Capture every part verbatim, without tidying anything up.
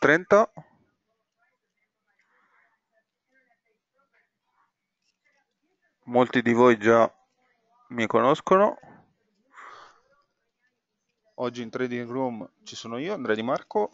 trenta. Molti di voi già mi conoscono. Oggi in Trading Room ci sono io, Andrea Di Marco.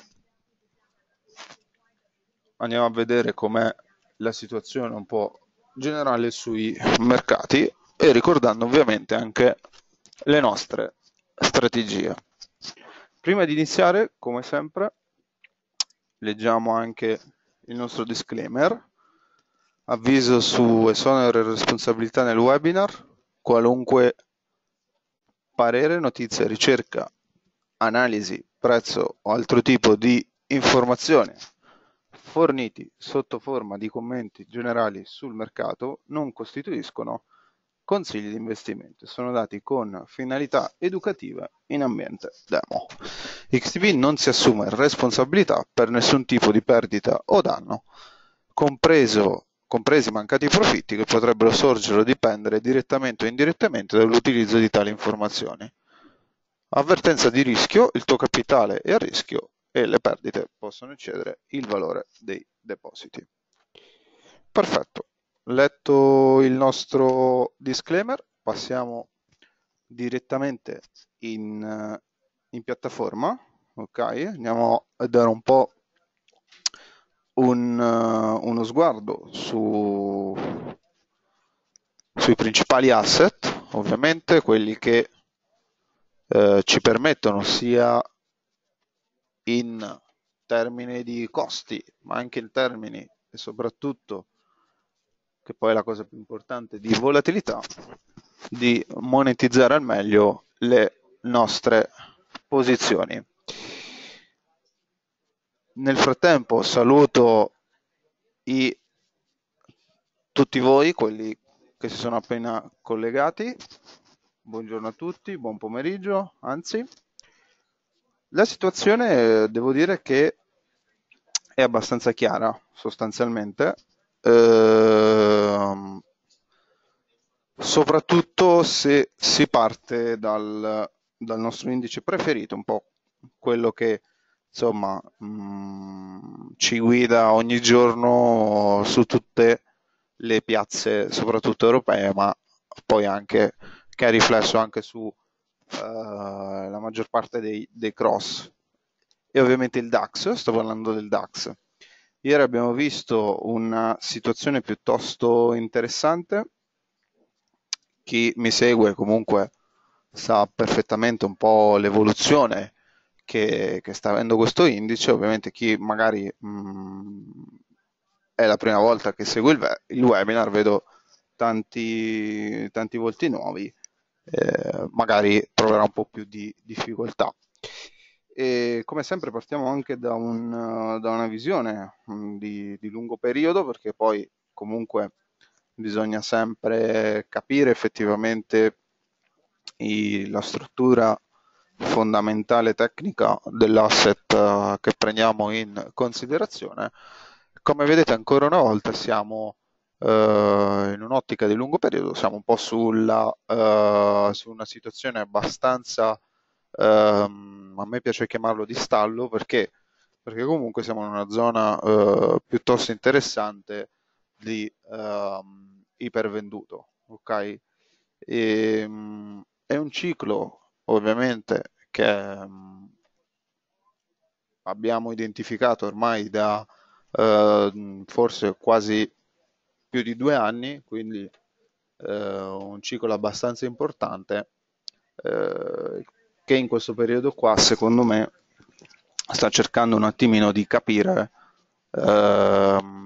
Andiamo a vedere com'è la situazione un po' generale sui mercati e ricordando ovviamente anche le nostre strategie. Prima di iniziare, come sempre, leggiamo anche il nostro disclaimer. Avviso su esonero e responsabilità nel webinar. Qualunque parere, notizia, ricerca, analisi, prezzo o altro tipo di informazioni forniti sotto forma di commenti generali sul mercato non costituiscono consigli di investimento, sono dati con finalità educativa in ambiente demo. X T B non si assume responsabilità per nessun tipo di perdita o danno, compreso compresi mancati profitti che potrebbero sorgere o dipendere direttamente o indirettamente dall'utilizzo di tali informazioni. Avvertenza di rischio: il tuo capitale è a rischio e le perdite possono eccedere il valore dei depositi. Perfetto, letto il nostro disclaimer, passiamo direttamente in, in piattaforma. Ok, andiamo a dare un po' un, uh, uno sguardo su, sui principali asset, ovviamente quelli che eh, ci permettono sia in termini di costi, ma anche in termini e soprattutto, che poi è la cosa più importante, di volatilità, di monetizzare al meglio le nostre posizioni. Nel frattempo saluto i, tutti voi, quelli che si sono appena collegati. Buongiorno a tutti, buon pomeriggio, anzi. La situazione devo dire che è abbastanza chiara sostanzialmente, ehm, soprattutto se si parte dal, dal nostro indice preferito, un po' quello che insomma mh, ci guida ogni giorno su tutte le piazze, soprattutto europee, ma poi anche che ha riflesso anche su uh, la maggior parte dei, dei cross. E ovviamente il DAX, sto parlando del DAX. Ieri abbiamo visto una situazione piuttosto interessante. Chi mi segue comunque sa perfettamente un po' l'evoluzione che, che sta avendo questo indice. Ovviamente chi magari mh, è la prima volta che segue il, il webinar, vedo tanti, tanti volti nuovi, eh, magari troverà un po' più di difficoltà. E come sempre partiamo anche da, un, da una visione mh, di, di lungo periodo, perché poi comunque bisogna sempre capire effettivamente i, la struttura fondamentale tecnica dell'asset uh, che prendiamo in considerazione. Come vedete, ancora una volta siamo uh, in un'ottica di lungo periodo, siamo un po' sulla, uh, su una situazione abbastanza, uh, a me piace chiamarlo di stallo, perché, perché comunque siamo in una zona uh, piuttosto interessante di uh, ipervenduto, ok? E, um, è un ciclo ovviamente che um, abbiamo identificato ormai da uh, forse quasi più di due anni, quindi uh, un ciclo abbastanza importante uh, che in questo periodo qua secondo me sta cercando un attimino di capire uh,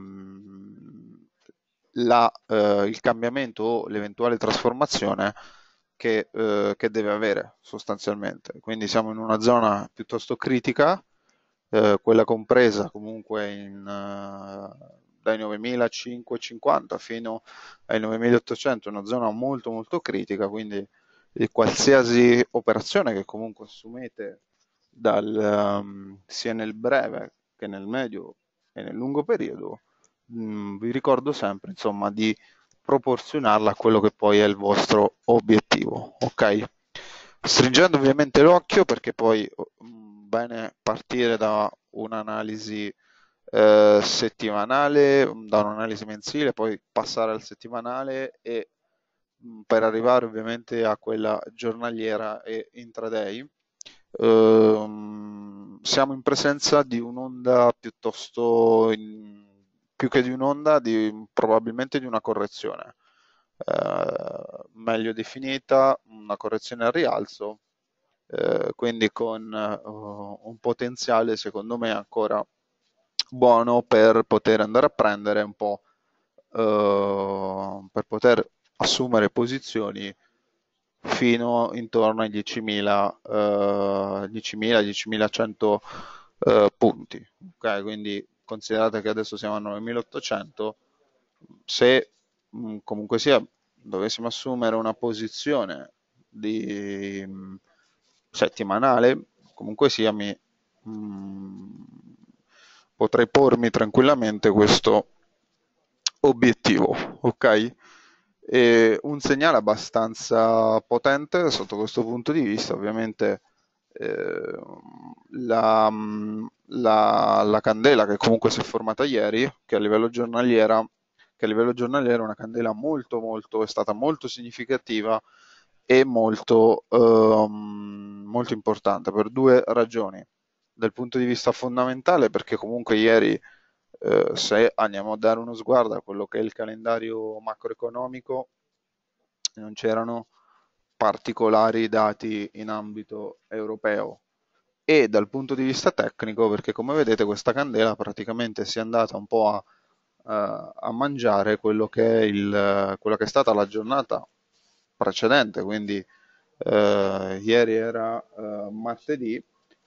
La, eh, il cambiamento o l'eventuale trasformazione che, eh, che deve avere sostanzialmente. Quindi siamo in una zona piuttosto critica, eh, quella compresa comunque in, uh, dai novemilacinquecentocinquanta fino ai novemilaottocento, una zona molto molto critica, quindi eh, qualsiasi operazione che comunque assumete dal, um, sia nel breve che nel medio e nel lungo periodo, mh, vi ricordo sempre insomma di proporzionarla a quello che poi è il vostro obiettivo, ok? Stringendo ovviamente l'occhio, perché poi mh, bene partire da un'analisi eh, settimanale, da un'analisi mensile, poi passare al settimanale e mh, per arrivare ovviamente a quella giornaliera e intraday. Ehm, siamo in presenza di un'onda piuttosto, in- più che di un'onda, di, probabilmente di una correzione, eh, meglio definita, una correzione al rialzo, eh, quindi con eh, un potenziale secondo me ancora buono per poter andare a prendere un po', eh, per poter assumere posizioni fino intorno ai diecimila, eh, diecimila, diecimilacento eh, punti. Ok, quindi considerate che adesso siamo a novemilaottocento, se mh, comunque sia dovessimo assumere una posizione di mh, settimanale, comunque sia mi mh, potrei pormi tranquillamente questo obiettivo, ok? E un segnale abbastanza potente sotto questo punto di vista, ovviamente, eh, la, la- la candela che comunque si è formata ieri, che a livello giornaliera, che a livello giornaliero è una candela molto, molto, è stata molto significativa e molto, ehm, molto importante per due ragioni. Dal punto di vista fondamentale, perché comunque ieri, eh, se andiamo a dare uno sguardo a quello che è il calendario macroeconomico, non c'erano particolari dati in ambito europeo. E dal punto di vista tecnico, perché come vedete questa candela praticamente si è andata un po' a, a- a mangiare quello che è il, quella che è stata la giornata precedente, quindi eh, ieri era eh, martedì,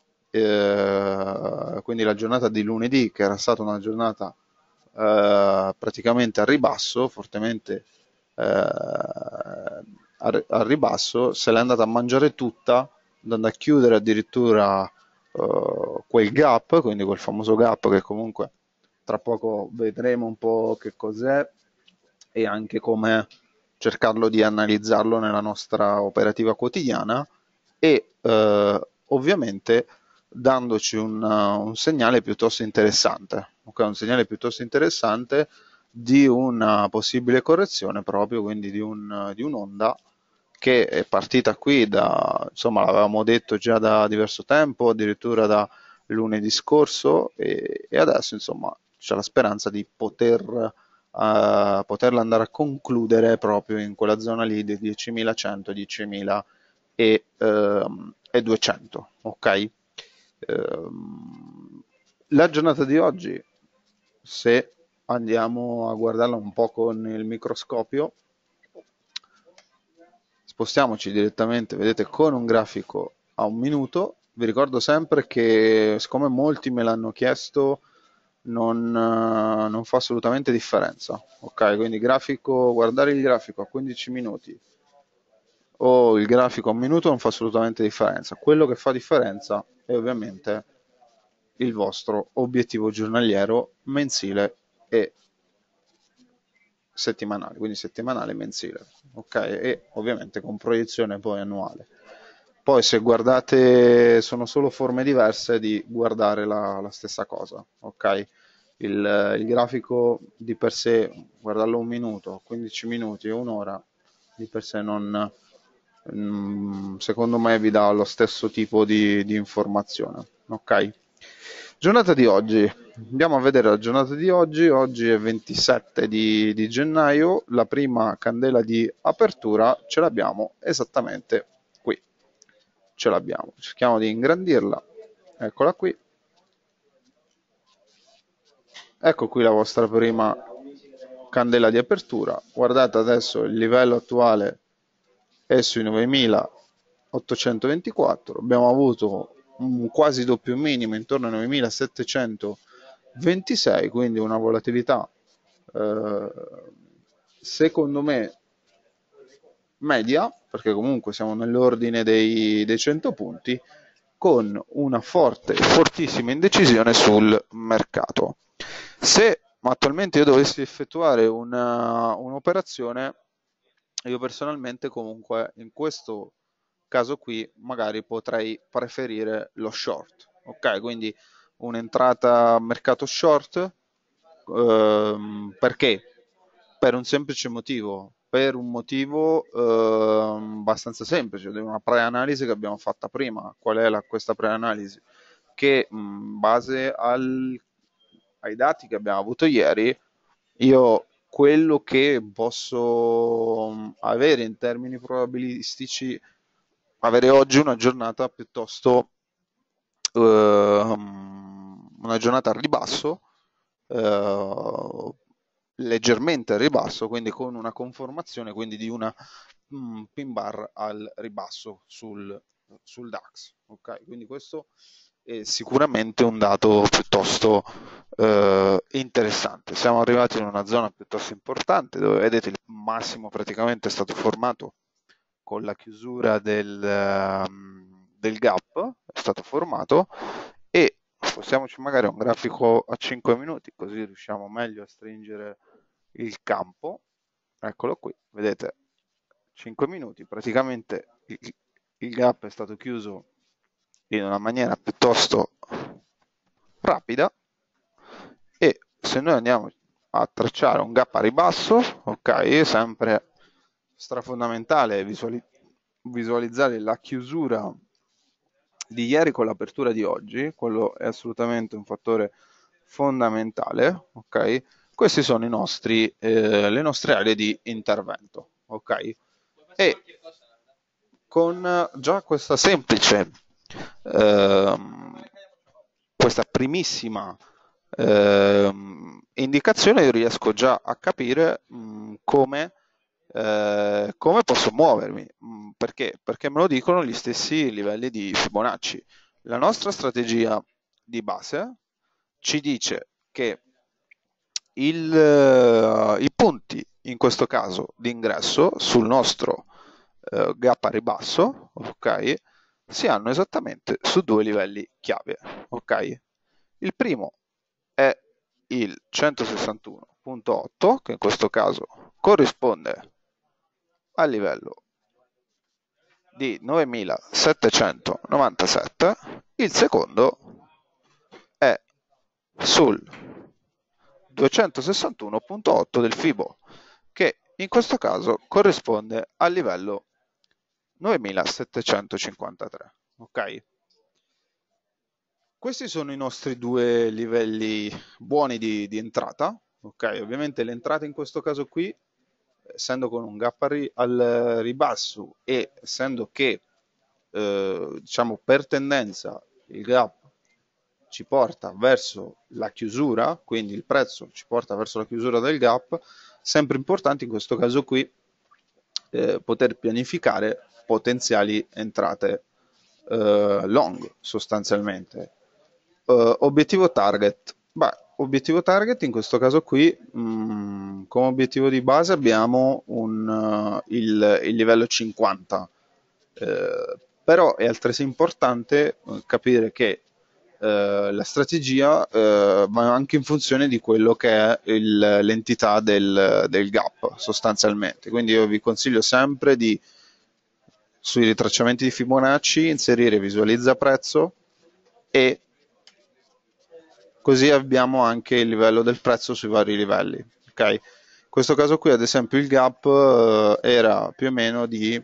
eh, quindi la giornata di lunedì, che era stata una giornata eh, praticamente a ribasso, fortemente eh, a, a ribasso, se l'è andata a mangiare tutta, andando a chiudere addirittura eh, quel gap, quindi quel famoso gap che comunque tra poco vedremo un po' che cos'è e anche come cercarlo di analizzarlo nella nostra operativa quotidiana e eh, ovviamente dandoci un, un segnale piuttosto interessante, okay? Un segnale piuttosto interessante di una possibile correzione proprio, quindi di, un, di un'onda che è partita qui da, insomma, l'avevamo detto già da diverso tempo, addirittura da lunedì scorso e, e adesso, insomma, c'è la speranza di poter, uh, poterla andare a concludere proprio in quella zona lì di diecimilacento, diecimila e, ehm, e duecento, ok? Ehm, la giornata di oggi, se andiamo a guardarla un po' con il microscopio, spostiamoci direttamente, vedete, con un grafico a un minuto. Vi ricordo sempre che, siccome molti me l'hanno chiesto, non, eh, non fa assolutamente differenza. Ok, quindi grafico, guardare il grafico a quindici minuti o il grafico a un minuto non fa assolutamente differenza. Quello che fa differenza è ovviamente il vostro obiettivo giornaliero, mensile e settimanale, quindi settimanale e mensile, ok? E ovviamente con proiezione poi annuale. Poi se guardate, sono solo forme diverse di guardare la, la stessa cosa, ok? Il, il grafico di per sé, guardarlo un minuto, quindici minuti o un'ora, di per sé non, mm, secondo me vi dà lo stesso tipo di, di informazione, ok? Giornata di oggi, andiamo a vedere la giornata di oggi. Oggi è ventisette di, di gennaio, la prima candela di apertura ce l'abbiamo esattamente qui, ce l'abbiamo, cerchiamo di ingrandirla, eccola qui, ecco qui la vostra prima candela di apertura. Guardate adesso il livello attuale è sui novemilaottocentoventiquattro, abbiamo avuto un quasi doppio minimo intorno ai novemilasettecentoventisei, quindi una volatilità eh, secondo me media, perché comunque siamo nell'ordine dei, dei cento punti, con una forte, fortissima indecisione sul mercato. Se attualmente io dovessi effettuare una, un'operazione, io personalmente comunque in questo caso qui magari potrei preferire lo short, ok? Quindi un'entrata a mercato short. Ehm, perché? Per un semplice motivo, per un motivo ehm, abbastanza semplice, di una preanalisi che abbiamo fatta prima. Qual è la- questa preanalisi? Che mh, in base al- ai dati che abbiamo avuto ieri, io quello che posso mh, avere in termini probabilistici, avere oggi una giornata piuttosto ehm, una giornata al ribasso, eh, leggermente al ribasso, quindi con una conformazione quindi di una mm, pin bar al ribasso sul, sul DAX. Ok, quindi questo è sicuramente un dato piuttosto eh, interessante. Siamo arrivati in una zona piuttosto importante dove vedete il massimo praticamente è stato formato con la chiusura del, ehm, del gap, è stato formato, e spostiamoci magari a un grafico a cinque minuti così riusciamo meglio a stringere il campo. Eccolo qui, vedete, cinque minuti, praticamente il, il gap è stato chiuso in una maniera piuttosto rapida, e se noi andiamo a tracciare un gap a ribasso, ok, è sempre strafondamentale visuali- visualizzare la chiusura di ieri con l'apertura di oggi, quello è assolutamente un fattore fondamentale, ok? Queste sono i nostri, eh, le nostre aree di intervento, ok? E con già questa semplice, ehm, questa primissima ehm, indicazione, io riesco già a capire mh, come, eh, come posso muovermi. Mh, perché? Perché me lo dicono gli stessi livelli di Fibonacci. La nostra strategia di base ci dice che il, eh, i punti, in questo caso di ingresso, sul nostro eh, gap a ribasso, ok, si hanno esattamente su due livelli chiave, ok? Il primo è il centosessantuno virgola otto, che in questo caso corrisponde al livello di novemilasettecentonovantasette. Il secondo è sul duecentosessantuno virgola otto del Fibo, che in questo caso corrisponde al livello novemilasettecentocinquantatré. Ok? Questi sono i nostri due livelli buoni di, di entrata. Ok, ovviamente l'entrata in questo caso qui, essendo con un gap al ribasso e essendo che eh, diciamo per tendenza il gap ci porta verso la chiusura, quindi il prezzo ci porta verso la chiusura del gap, sempre importante in questo caso qui eh, poter pianificare potenziali entrate eh, long sostanzialmente. Uh, obiettivo target. Beh, obiettivo target in questo caso qui, mh, come obiettivo di base abbiamo un, uh, il, il livello cinquanta, eh, però è altresì importante uh, capire che eh, la strategia eh, va anche in funzione di quello che è il, l'entità del, del gap sostanzialmente. Quindi io vi consiglio sempre di, sui ritracciamenti di Fibonacci, inserire visualizza prezzo, e così abbiamo anche il livello del prezzo sui vari livelli. Okay? In questo caso qui ad esempio il gap eh, era più o meno di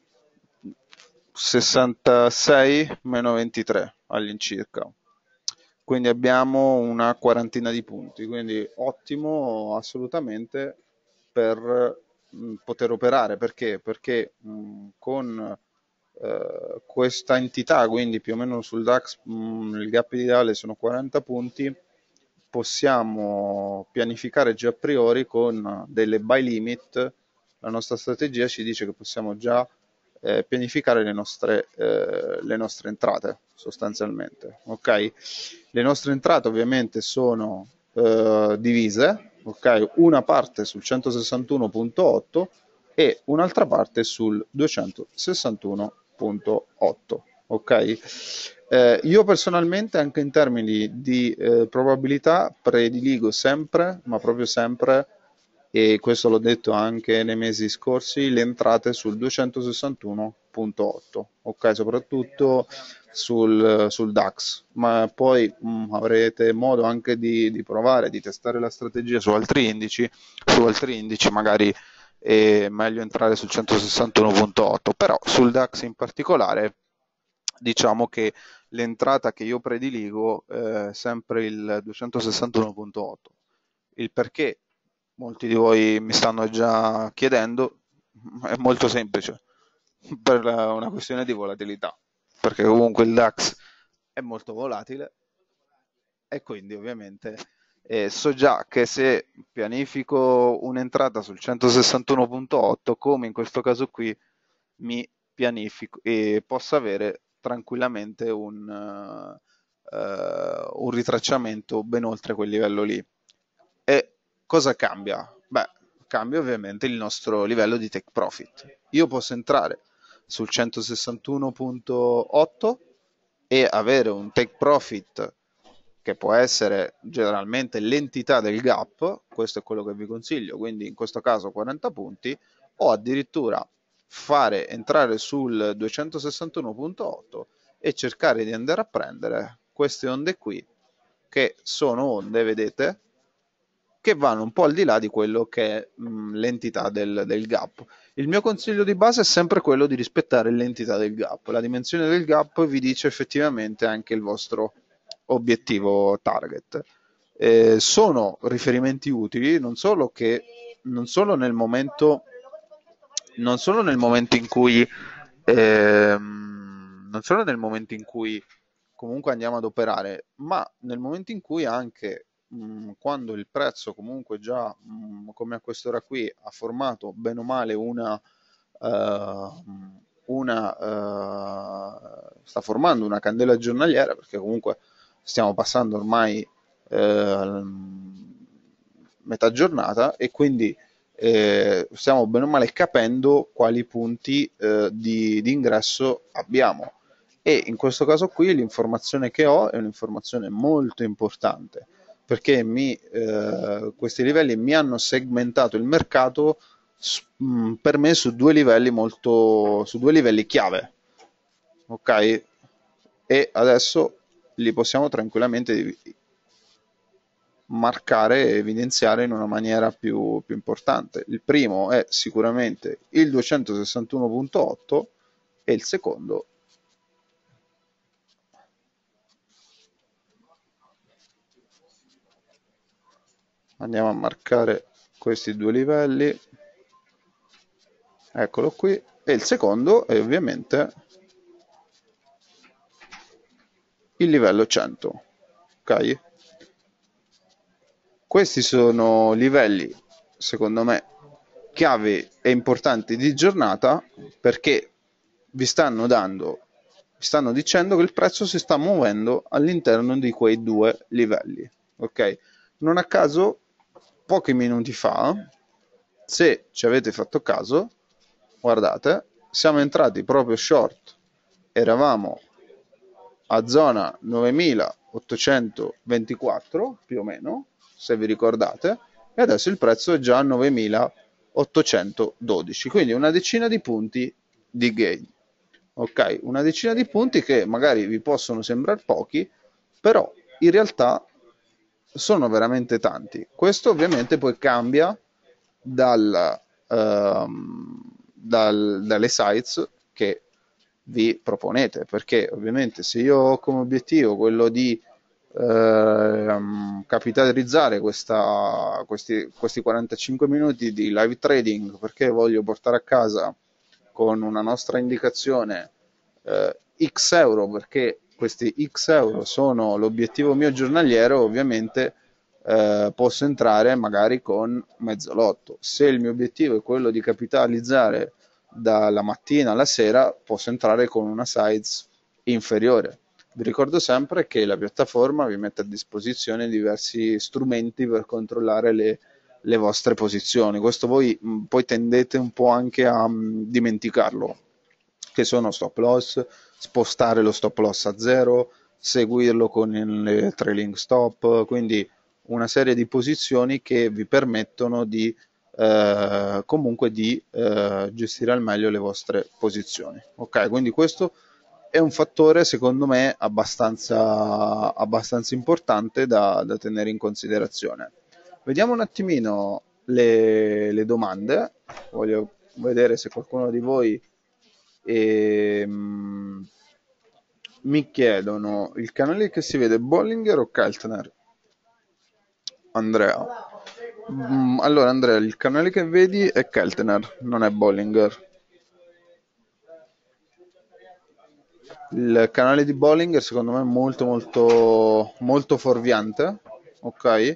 sessantasei meno ventitré all'incirca, quindi abbiamo una quarantina di punti, quindi ottimo assolutamente per mh, poter operare. Perché? Perché mh, con eh, questa entità, quindi più o meno sul DAX mh, il gap ideale sono quaranta punti, possiamo pianificare già a priori con delle buy limit. La nostra strategia ci dice che possiamo già eh, pianificare le nostre, eh, le nostre entrate sostanzialmente. Okay? Le nostre entrate ovviamente sono eh, divise, okay? Una parte sul centosessantuno virgola otto e un'altra parte sul duecentosessantuno virgola otto. Okay? Eh, io personalmente anche in termini di eh, probabilità prediligo sempre, ma proprio sempre, e questo l'ho detto anche nei mesi scorsi, le entrate sul duecentosessantuno punto otto, ok, soprattutto sul, sul DAX, ma poi mh, avrete modo anche di, di provare, di testare la strategia su altri indici, su altri indici magari è meglio entrare sul centosessantuno punto otto, però sul DAX in particolare diciamo che l'entrata che io prediligo è sempre il duecentosessantuno punto otto. Il perché molti di voi mi stanno già chiedendo è molto semplice, per una questione di volatilità, perché comunque il DAX è molto volatile e quindi ovviamente eh, so già che se pianifico un'entrata sul centosessantuno punto otto, come in questo caso qui, mi pianifico e posso avere tranquillamente un, uh, uh, un ritracciamento ben oltre quel livello lì. E cosa cambia? Beh, cambia ovviamente il nostro livello di take profit. Io posso entrare sul centosessantuno punto otto e avere un take profit che può essere generalmente l'entità del gap, questo è quello che vi consiglio, quindi in questo caso quaranta punti, o addirittura fare entrare sul duecentosessantuno punto otto e cercare di andare a prendere queste onde qui, che sono onde, vedete, che vanno un po' al di là di quello che è mh, l'entità del, del gap. Il mio consiglio di base è sempre quello di rispettare l'entità del gap. La dimensione del gap vi dice effettivamente anche il vostro obiettivo target. Eh, sono riferimenti utili non solo, che, non solo nel momento non solo nel momento in cui ehm, non solo nel momento in cui comunque andiamo ad operare, ma nel momento in cui anche mh, quando il prezzo comunque già mh, come a quest'ora qui ha formato bene o male una uh, una uh, sta formando una candela giornaliera, perché comunque stiamo passando ormai eh, metà giornata e quindi eh, stiamo bene o male capendo quali punti eh, di, di ingresso abbiamo, e in questo caso qui l'informazione che ho è un'informazione molto importante, perché mi, eh, questi livelli mi hanno segmentato il mercato mh, per me su due livelli molto su due livelli chiave, ok, e adesso li possiamo tranquillamente marcare e evidenziare in una maniera più, più importante. Il primo è sicuramente il duecentosessantuno punto otto e il secondo andiamo a marcare questi due livelli, eccolo qui, e il secondo è ovviamente il livello cento, ok? Questi sono livelli, secondo me, chiave e importanti di giornata, perché vi stanno dando, vi stanno dicendo che il prezzo si sta muovendo all'interno di quei due livelli, ok? Non a caso, pochi minuti fa, se ci avete fatto caso, guardate, siamo entrati proprio short, eravamo a zona novemilaottocentoventiquattro più o meno, se vi ricordate, e adesso il prezzo è già a novemilaottocentododici, quindi una decina di punti di gain. Ok, una decina di punti che magari vi possono sembrare pochi, però in realtà sono veramente tanti. Questo ovviamente poi cambia dal, ehm, dal, dalle sites che vi proponete, perché ovviamente se io ho come obiettivo quello di ehm, capitalizzare questa, questi, questi quarantacinque minuti di live trading, perché voglio portare a casa con una nostra indicazione eh, X euro, perché questi X euro sono l'obiettivo mio giornaliero, ovviamente eh, posso entrare magari con mezzo lotto. Se il mio obiettivo è quello di capitalizzare dalla mattina alla sera, posso entrare con una size inferiore. Vi ricordo sempre che la piattaforma vi mette a disposizione diversi strumenti per controllare le, le vostre posizioni. Questo voi mh, poi tendete un po' anche a mh, dimenticarlo, che sono stop loss, spostare lo stop loss a zero, seguirlo con il trailing stop, quindi una serie di posizioni che vi permettono di eh, comunque di eh, gestire al meglio le vostre posizioni. Ok, quindi questo è un fattore secondo me abbastanza, abbastanza importante da, da tenere in considerazione. Vediamo un attimino le, le domande, voglio vedere se qualcuno di voi ehm, mi chiedono il canale che si vede Bollinger o Keltner? Andrea. Mm, allora Andrea, il canale che vedi è Keltner, non è Bollinger. Il canale di Bollinger secondo me è molto molto molto fuorviante, ok?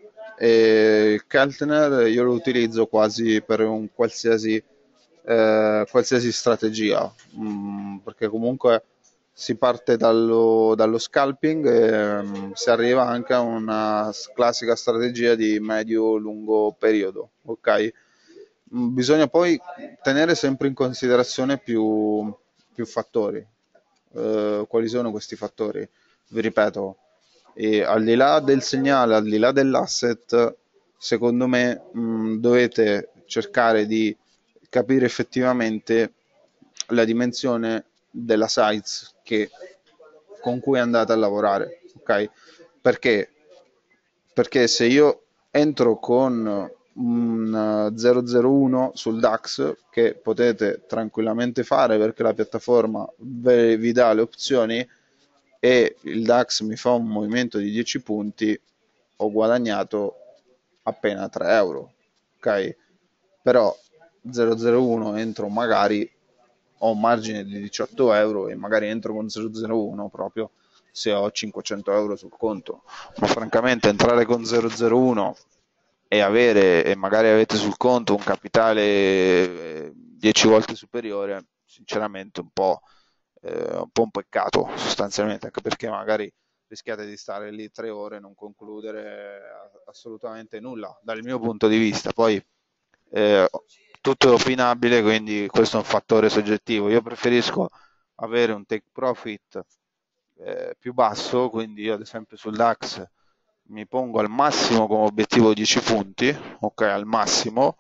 E il Keltner io lo utilizzo quasi per un qualsiasi, eh, qualsiasi strategia, mm, perché comunque si parte dallo, dallo scalping e mm, si arriva anche a una s- classica strategia di medio-lungo periodo, ok? Mm, Bisogna poi tenere sempre in considerazione più, più fattori. Eh, quali sono questi fattori? Vi ripeto, e al di là del segnale, al di là dell'asset, secondo me mh, dovete cercare di capire effettivamente la dimensione della size che, con cui andate a lavorare, ok? Perché? Perché se io entro con un zero zero uno sul DAX, che potete tranquillamente fare perché la piattaforma vi dà le opzioni, e il DAX mi fa un movimento di dieci punti, ho guadagnato appena tre euro, ok? Però zero zero uno entro magari, ho un margine di diciotto euro e magari entro con zero zero uno proprio se ho cinquecento euro sul conto, ma francamente entrare con zero zero uno e avere, e magari avete sul conto un capitale eh, dieci volte superiore, sinceramente un po', eh, un po' un peccato sostanzialmente, anche perché magari rischiate di stare lì tre ore e non concludere assolutamente nulla dal mio punto di vista. Poi eh, tutto è opinabile, quindi questo è un fattore soggettivo. Io preferisco avere un take profit eh, più basso, quindi io ad esempio sul DAX mi pongo al massimo come obiettivo dieci punti, ok, al massimo,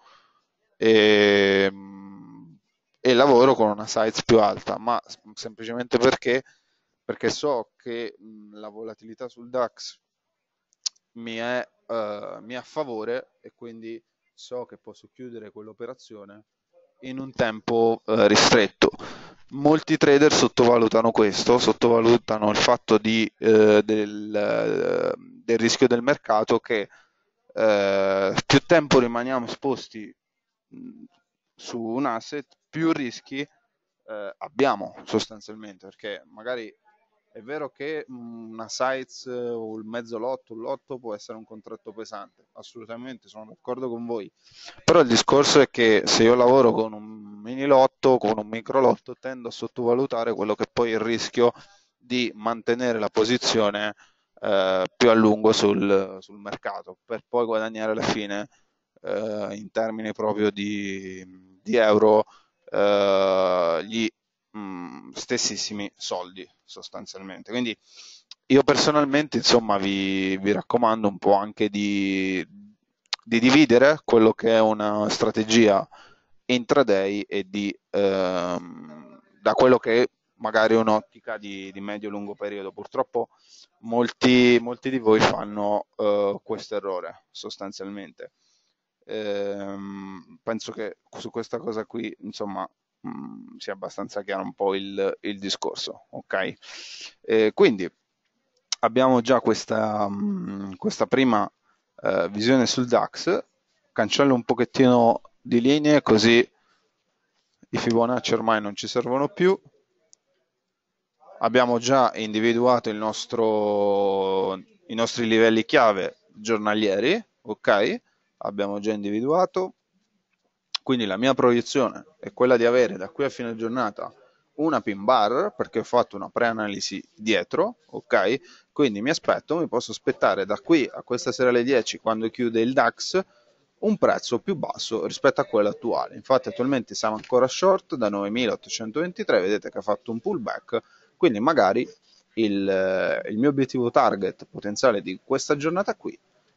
e, e lavoro con una size più alta, ma semplicemente perché, perché so che mh, la volatilità sul DAX mi è, eh, mi è a favore e quindi so che posso chiudere quell'operazione in un tempo eh, ristretto. Molti trader sottovalutano questo, sottovalutano il fatto di, eh, del, eh, del rischio del mercato, che eh, più tempo rimaniamo esposti mh, su un asset, più rischi eh, abbiamo sostanzialmente, perché magari è vero che mh, una sites eh, o il mezzo lotto, un lotto può essere un contratto pesante, assolutamente sono d'accordo con voi, però il discorso è che se io lavoro con un mini lotto, con un micro lotto, tendo a sottovalutare quello che poi è il rischio di mantenere la posizione eh, più a lungo sul, sul mercato, per poi guadagnare alla fine eh, in termini proprio di, di euro eh, gli mh, stessissimi soldi sostanzialmente. Quindi io personalmente insomma vi, vi raccomando un po' anche di, di dividere quello che è una strategia intraday e di ehm, da quello che è magari un'ottica di, di medio-lungo periodo. Purtroppo molti, molti di voi fanno eh, questo errore sostanzialmente. Ehm, penso che su questa cosa qui, insomma, mh, sia abbastanza chiaro un po' il, il discorso, ok? Eh, quindi abbiamo già questa, mh, questa prima eh, visione sul DAX, cancello un pochettino di linee così i Fibonacci ormai non ci servono più. Abbiamo già individuato il nostro, i nostri livelli chiave giornalieri, ok? Abbiamo già individuato. Quindi la mia proiezione è quella di avere da qui a fine giornata una pin bar, perché ho fatto una pre-analisi dietro, ok? Quindi mi aspetto, mi posso aspettare da qui a questa sera alle dieci, quando chiude il DAX, un prezzo più basso rispetto a quello attuale. Infatti attualmente siamo ancora short da novemilaottocentoventitré, vedete che ha fatto un pullback, quindi magari il, il mio obiettivo target potenziale di questa giornata qui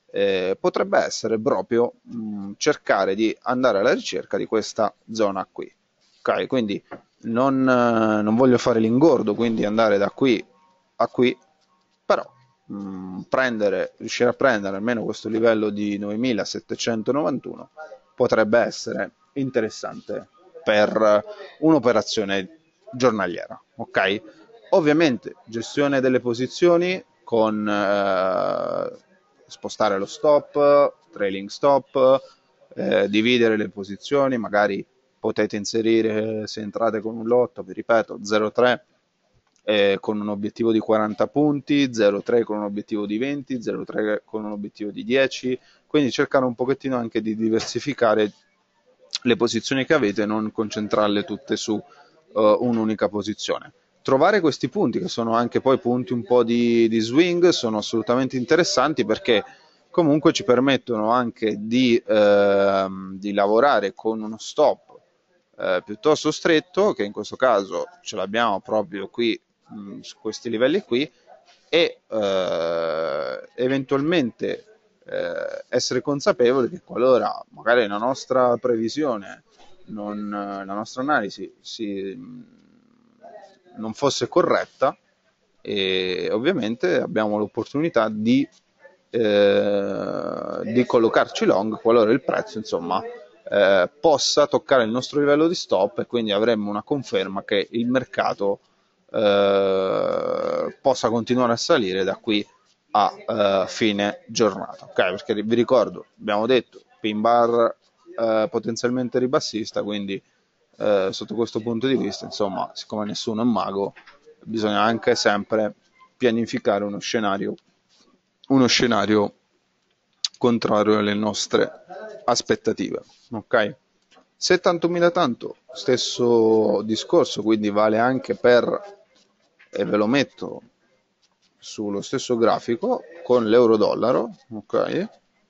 eh, potrebbe essere proprio mh, cercare di andare alla ricerca di questa zona qui. Ok, quindi non, eh, non voglio fare l'ingordo, quindi andare da qui a qui, però mh, prendere, riuscire a prendere almeno questo livello di novemilasettecentonovantuno potrebbe essere interessante per un'operazione giornaliera. Ok? Ovviamente gestione delle posizioni con eh, spostare lo stop, trailing stop, eh, dividere le posizioni, magari potete inserire, se entrate con un lotto, vi ripeto, zero virgola tre eh, con un obiettivo di quaranta punti, zero virgola tre con un obiettivo di venti, zero virgola tre con un obiettivo di dieci, quindi cercare un pochettino anche di diversificare le posizioni che avete e non concentrarle tutte su uh, un'unica posizione. Trovare questi punti, che sono anche poi punti un po' di, di swing, sono assolutamente interessanti perché comunque ci permettono anche di, ehm, di lavorare con uno stop eh, piuttosto stretto, che in questo caso ce l'abbiamo proprio qui mh, su questi livelli qui, e eh, eventualmente eh, essere consapevoli che qualora magari la nostra previsione, non, la nostra analisi si, non fosse corretta, e ovviamente abbiamo l'opportunità di, eh, di collocarci long qualora il prezzo insomma eh, possa toccare il nostro livello di stop, e quindi avremmo una conferma che il mercato eh, possa continuare a salire da qui a eh, fine giornata. Ok, perché vi ricordo, abbiamo detto pin bar eh, potenzialmente ribassista, quindi eh, sotto questo punto di vista, insomma, siccome nessuno è un mago, bisogna anche sempre pianificare uno scenario, uno scenario contrario alle nostre aspettative. Ok? Se tanto mi dà tanto, stesso discorso, quindi vale anche per, e ve lo metto sullo stesso grafico con l'euro-dollaro, ok?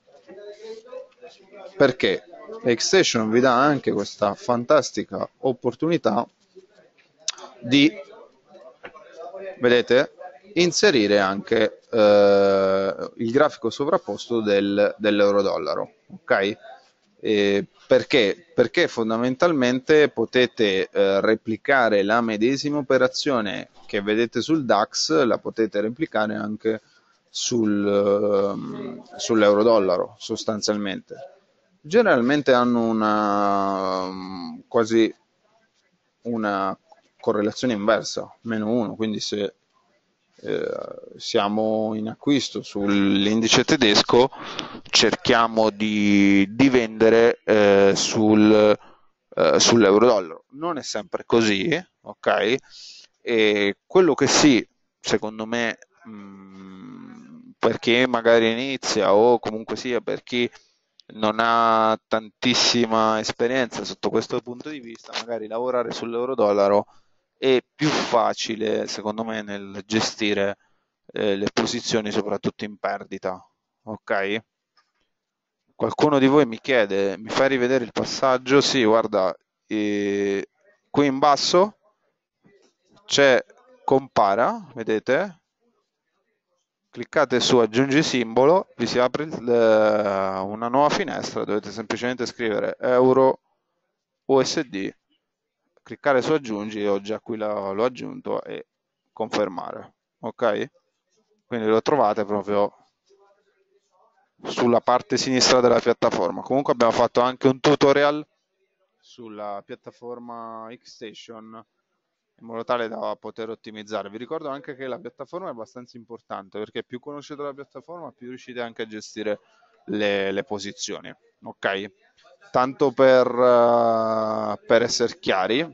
Perché Xstation vi dà anche questa fantastica opportunità di, vedete, inserire anche eh, il grafico sovrapposto del, dell'euro-dollaro, ok? E perché? Perché fondamentalmente potete eh, replicare la medesima operazione che vedete sul DAX, la potete replicare anche sul, um, sull'euro-dollaro sostanzialmente. Generalmente hanno una um, quasi una correlazione inversa, meno uno, quindi se eh, siamo in acquisto sull'indice tedesco cerchiamo di, di vendere eh, sul, eh, sull'euro-dollaro. Non è sempre così, ok? E quello che sì, secondo me, mh, per chi magari inizia o comunque sia per chi non ha tantissima esperienza sotto questo punto di vista, magari lavorare sull'euro-dollaro è più facile, secondo me, nel gestire eh, le posizioni, soprattutto in perdita. Ok? Qualcuno di voi mi chiede, mi fai rivedere il passaggio? Sì, guarda, eh, qui in basso c'è compara, vedete? Cliccate su aggiungi simbolo, vi si apre il- eh, una nuova finestra, dovete semplicemente scrivere euro U S D, cliccare su aggiungi, ho già qui la- l'ho aggiunto, e confermare, ok? Quindi lo trovate proprio sulla parte sinistra della piattaforma. Comunque abbiamo fatto anche un tutorial sulla piattaforma Xstation in modo tale da poter ottimizzare. Vi ricordo anche che la piattaforma è abbastanza importante, perché più conoscete la piattaforma più riuscite anche a gestire le, le posizioni. Ok? Tanto per, uh, per essere chiari,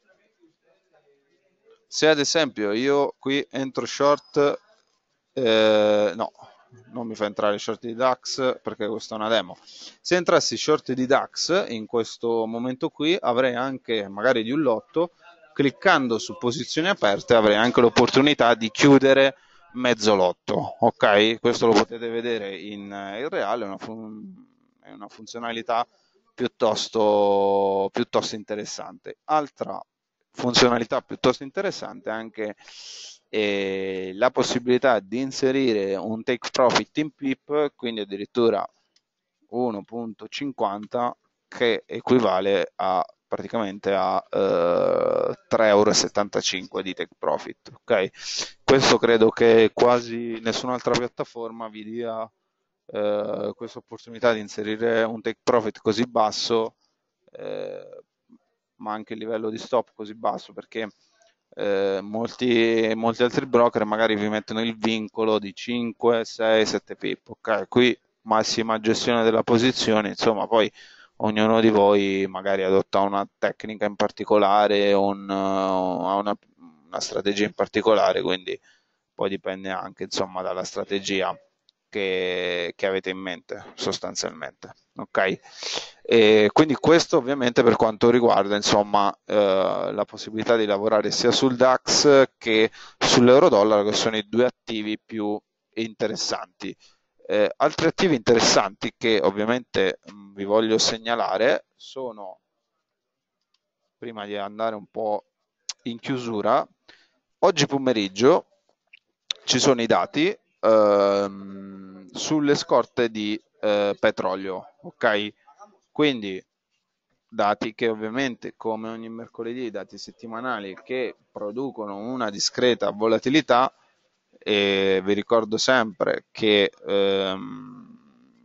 se ad esempio io qui entro short, eh, no, non mi fa entrare short di DAX perché questa è una demo. Se entrassi short di DAX in questo momento qui avrei anche magari di un lotto, cliccando su posizioni aperte avrei anche l'opportunità di chiudere mezzo lotto, ok? Questo lo potete vedere in, in reale, è una, fun- è una funzionalità piuttosto, piuttosto interessante. Altra funzionalità piuttosto interessante anche e la possibilità di inserire un take profit in P I P, quindi addirittura uno virgola cinquanta, che equivale a praticamente a eh, tre virgola settantacinque euro di take profit. Ok? Questo credo che quasi nessun'altra piattaforma vi dia eh, questa opportunità di inserire un take profit così basso, eh, ma anche il livello di stop così basso, perché eh, molti, molti altri broker magari vi mettono il vincolo di cinque, sei, sette pip. Ok? Qui massima gestione della posizione, insomma, poi ognuno di voi magari adotta una tecnica in particolare, un, ha una, una strategia in particolare, quindi poi dipende anche, insomma, dalla strategia che, che avete in mente sostanzialmente. Ok? E quindi questo ovviamente per quanto riguarda, insomma, eh, la possibilità di lavorare sia sul DAX che sull'euro-dollaro, che sono i due attivi più interessanti. Eh, altri attivi interessanti che ovviamente mh, vi voglio segnalare sono, prima di andare un po' in chiusura, oggi pomeriggio ci sono i dati ehm, sulle scorte di eh, petrolio, ok? Quindi dati che ovviamente, come ogni mercoledì, dati settimanali che producono una discreta volatilità, e vi ricordo sempre che, ehm,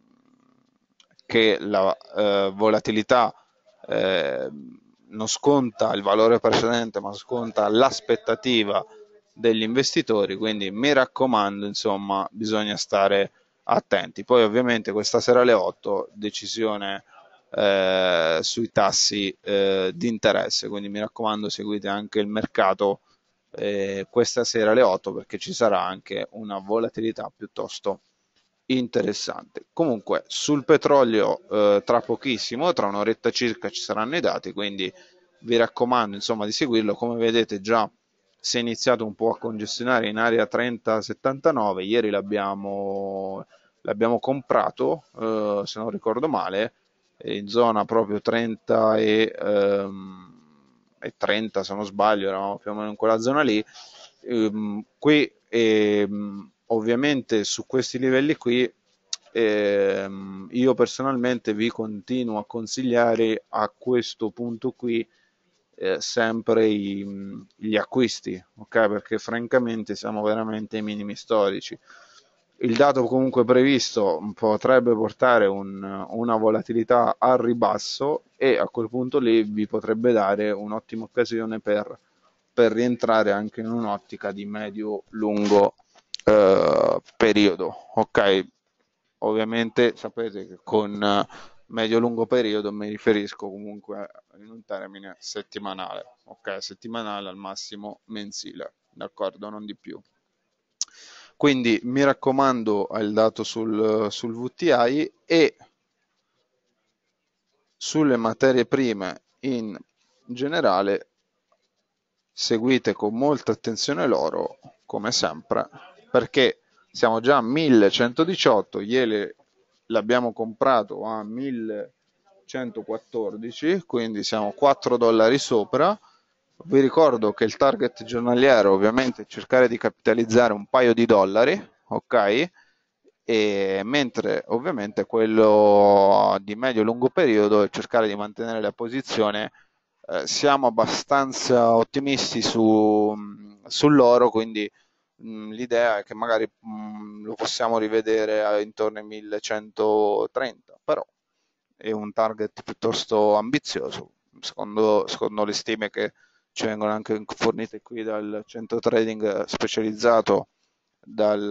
che la eh, volatilità eh, non sconta il valore precedente, ma sconta l'aspettativa degli investitori, quindi mi raccomando, insomma, bisogna stare attenti. Poi ovviamente questa sera alle otto decisione eh, sui tassi eh, di interesse, quindi mi raccomando seguite anche il mercato eh, questa sera alle otto, perché ci sarà anche una volatilità piuttosto interessante. Comunque sul petrolio eh, tra pochissimo, tra un'oretta circa ci saranno i dati, quindi vi raccomando, insomma, di seguirlo. Come vedete già si è iniziato un po' a congestionare in area trenta settantanove, ieri l'abbiamo, l'abbiamo comprato, eh, se non ricordo male, in zona proprio trenta e, ehm, e trenta, se non sbaglio, eravamo più o meno in quella zona lì. Ehm, qui ehm, ovviamente su questi livelli qui ehm, io personalmente vi continuo a consigliare a questo punto qui eh, sempre i, gli acquisti, ok? Perché francamente siamo veramente ai minimi storici. Il dato comunque previsto potrebbe portare un, una volatilità al ribasso, e a quel punto lì vi potrebbe dare un'ottima occasione per, per rientrare anche in un'ottica di medio-lungo eh, periodo. Ok? Ovviamente sapete che con eh, medio-lungo periodo mi riferisco comunque in un termine settimanale, ok? Settimanale al massimo mensile, d'accordo? Non di più. Quindi mi raccomando al dato sul, sul V T I e sulle materie prime in generale. Seguite con molta attenzione l'oro, come sempre, perché siamo già a millecentodiciotto, ieri l'abbiamo comprato a millecentoquattordici, quindi siamo quattro dollari sopra. Vi ricordo che il target giornaliero ovviamente è cercare di capitalizzare un paio di dollari, ok? E mentre ovviamente quello di medio-lungo periodo è cercare di mantenere la posizione. Eh, siamo abbastanza ottimisti su, sull'oro, quindi mh, l'idea è che magari mh, lo possiamo rivedere a, intorno ai millecentotrenta, però è un target piuttosto ambizioso, secondo, secondo le stime che ci vengono anche fornite qui dal centro trading specializzato dal,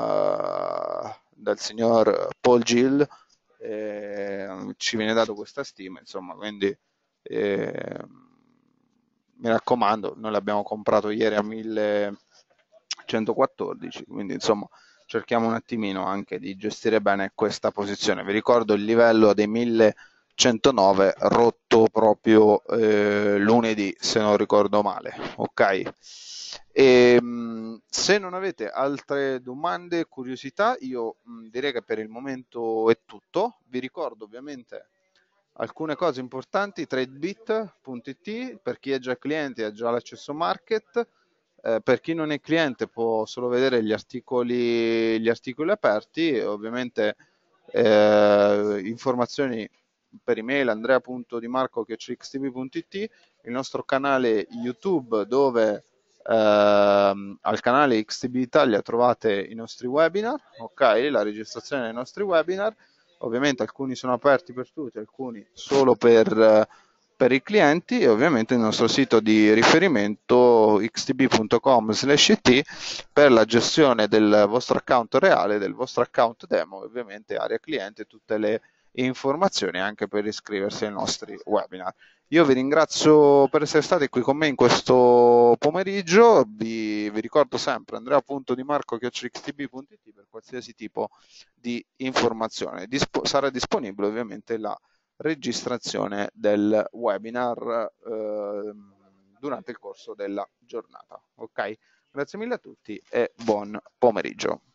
dal signor Paul Gill. Eh, ci viene dato questa stima, insomma, quindi eh, mi raccomando, noi l'abbiamo comprato ieri a millecentoquattordici, quindi insomma cerchiamo un attimino anche di gestire bene questa posizione. Vi ricordo il livello dei millecentonove rotto proprio eh, lunedì, se non ricordo male, ok? E, mh, se non avete altre domande, curiosità, io mh, direi che per il momento è tutto. Vi ricordo ovviamente alcune cose importanti: tradebit punto it, per chi è già cliente e ha già l'accesso market, Eh, per chi non è cliente può solo vedere gli articoli, gli articoli aperti, e ovviamente eh, informazioni per email andrea punto dimarco chiocciola x t v punto it, il nostro canale YouTube dove ehm, al canale X T B Italia trovate i nostri webinar, ok? La registrazione dei nostri webinar, ovviamente alcuni sono aperti per tutti, alcuni solo per, eh, per i clienti, e ovviamente il nostro sito di riferimento x t b punto com slash it per la gestione del vostro account reale, del vostro account demo, ovviamente area cliente, tutte le informazioni anche per iscriversi ai nostri webinar. Io vi ringrazio per essere stati qui con me in questo pomeriggio, vi, vi ricordo sempre andrea punto dimarco chiocciola x t b punto it per qualsiasi tipo di informazione. Dispo- sarà disponibile ovviamente la registrazione del webinar eh, durante il corso della giornata. Ok? Grazie mille a tutti e buon pomeriggio.